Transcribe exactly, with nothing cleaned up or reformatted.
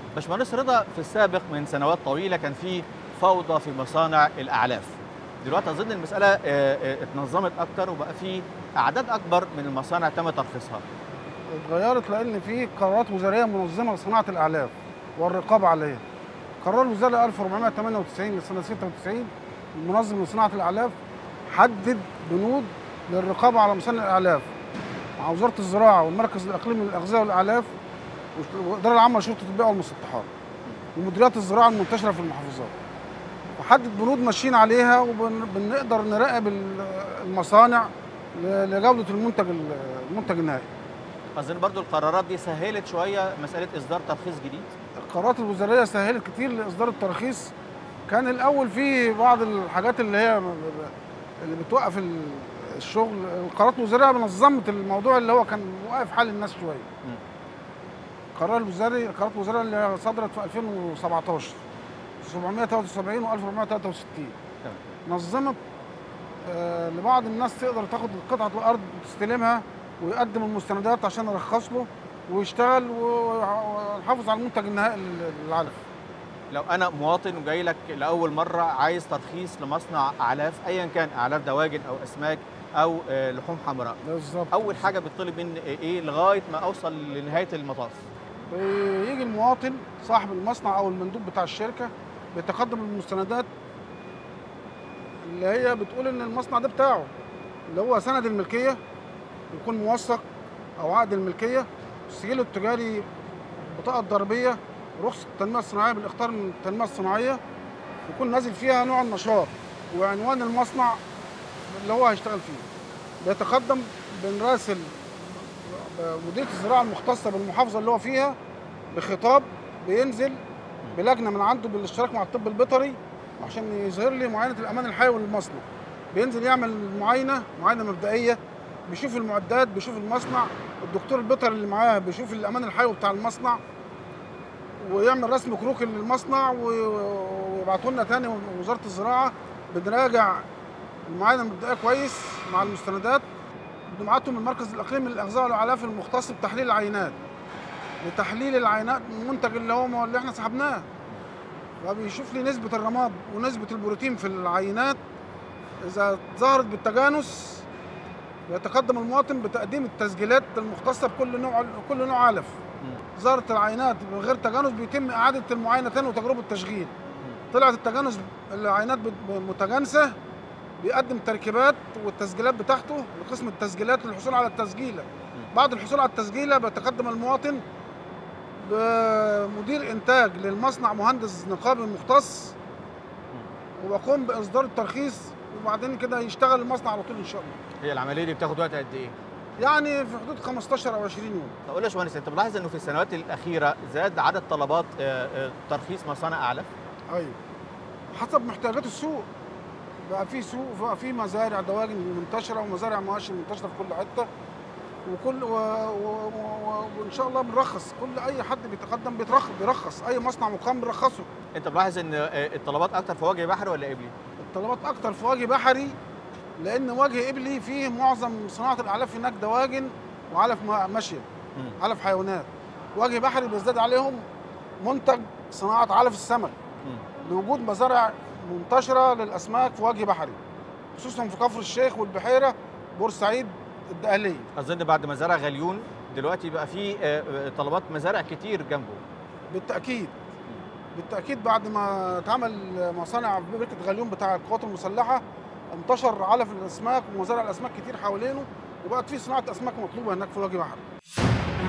باشمهندس رضا، في السابق من سنوات طويلة كان في فوضى في مصانع الأعلاف. دلوقتي أظن المسألة آه، آه، اتنظمت أكتر وبقى في أعداد أكبر من المصانع تم ترخيصها. اتغيرت لان في قرارات وزاريه منظمه لصناعه الاعلاف والرقابه عليها. قرار الوزاره ألف وأربعمائة وثمانية وتسعين لسنه ستة وتسعين المنظم لصناعه الاعلاف حدد بنود للرقابه على مصانع الاعلاف مع وزاره الزراعه والمركز الاقليمي للاغذيه والاعلاف والاداره العامه لشرطه البيئه والمسطحات ومديريات الزراعه المنتشره في المحافظات، وحدد بنود ماشيين عليها وبنقدر نراقب المصانع لجوده المنتج المنتج النهائي. أظن برضو القرارات دي سهلت شوية مسألة إصدار ترخيص جديد. القرارات الوزاريه سهلت كتير لاصدار التراخيص. كان الاول في بعض الحاجات اللي هي اللي بتوقف الشغل. القرارات الوزاريه نظمت الموضوع اللي هو كان واقف حال الناس شويه. القرار الوزاري القرارات الوزاريه اللي صدرت في ألفين وسبعتاشر سبعمائة وثلاثة وسبعين و ألف وأربعمائة وثلاثة وستين نظمت آه لبعض الناس تقدر تاخد قطعه الارض وتستلمها ويقدم المستندات عشان يرخص له ويشتغل ويحافظ على المنتج النهائي للعلف. لو أنا مواطن وجاي لك لأول مرة عايز ترخيص لمصنع أعلاف أيا كان، أعلاف دواجن أو أسماك أو آه، لحوم حمراء، بالظبط. أول حاجة بتطلب مني إيه لغاية ما أوصل لنهاية المطاف؟ بيجي المواطن صاحب المصنع او المندوب بتاع الشركه بيتقدم المستندات اللي هي بتقول ان المصنع ده بتاعه، اللي هو سند الملكيه يكون موثق او عقد الملكيه، السجل التجاري، البطاقه الضريبيه، رخصه التنميه الصناعيه بالاختيار من التنميه الصناعيه، يكون نازل فيها نوع النشاط وعنوان المصنع اللي هو هيشتغل فيه. بيتقدم بنراسل مديريه الزراعه المختصه بالمحافظه اللي هو فيها بخطاب، بينزل بلجنه من عنده بالاشتراك مع الطب البيطري عشان يظهر لي معاينه الامان الحيوي للمصنع. بينزل يعمل معاينه معاينه مبدئيه، بيشوف المعدات، بيشوف المصنع، الدكتور البيطري اللي معاه بيشوف الامان الحيوي بتاع المصنع ويعمل رسم كروكي للمصنع ويبعتوا لنا تاني وزاره الزراعه. بنراجع المعاينه المبدئيه كويس مع المستندات، بنبعتهم من المركز الاقليمي للاغذيه والاعلاف المختص بتحليل العينات لتحليل العينات من المنتج اللي هو اللي احنا سحبناه، فبيشوف لي نسبه الرماد ونسبه البروتين في العينات. اذا ظهرت بالتجانس يتقدم المواطن بتقديم التسجيلات المختصه بكل نوع كل نوع علف. ظهرت العينات من غير تجانس بيتم اعاده المعاينه تاني وتجربه التشغيل. طلعت التجانس العينات متجانسه بيقدم التركيبات والتسجيلات بتاعته لقسم التسجيلات للحصول على التسجيله. بعد الحصول على التسجيله بيتقدم المواطن بمدير انتاج للمصنع مهندس نقابي مختص وبقوم باصدار الترخيص، وبعدين كده يشتغل المصنع على طول ان شاء الله. هي العملية دي بتاخد وقت قد إيه؟ يعني في حدود خمستاشر او عشرين يوم. طب قول لي يا باشمهندس، انت ملاحظ انه في السنوات الاخيره زاد عدد طلبات آه، آه، ترخيص مصانع اعلاف؟ ايوه، حسب محتاجات السوق. بقى في سوق، بقى في مزارع دواجن منتشره ومزارع مواشي منتشره في كل حته، وكل و... و... و... وان شاء الله بنرخص كل اي حد بيتقدم بيترخص بيرخص اي مصنع مقام بيرخصه. انت ملاحظ ان آه، الطلبات اكتر في وجه بحري ولا قبلي؟ الطلبات اكتر في وجه بحري، لان وجه قبلي فيه معظم صناعه الاعلاف هناك دواجن وعلف ماشيه، علف حيوانات. وجه بحري بيزداد عليهم منتج صناعه علف السمك لوجود مزارع منتشره للاسماك في وجه بحري، خصوصا في كفر الشيخ والبحيره بورسعيد الدقهليه. اظن بعد مزارع غليون دلوقتي بقى في آه، آه، طلبات مزارع كتير جنبه. بالتاكيد بالتاكيد بعد ما اتعمل مصانع بركه غليون بتاع القوات المسلحه انتشر علف الاسماك ومزارع الاسماك كتير حوالينه، وبقت في صناعه اسماك مطلوبه هناك في وجه بحري.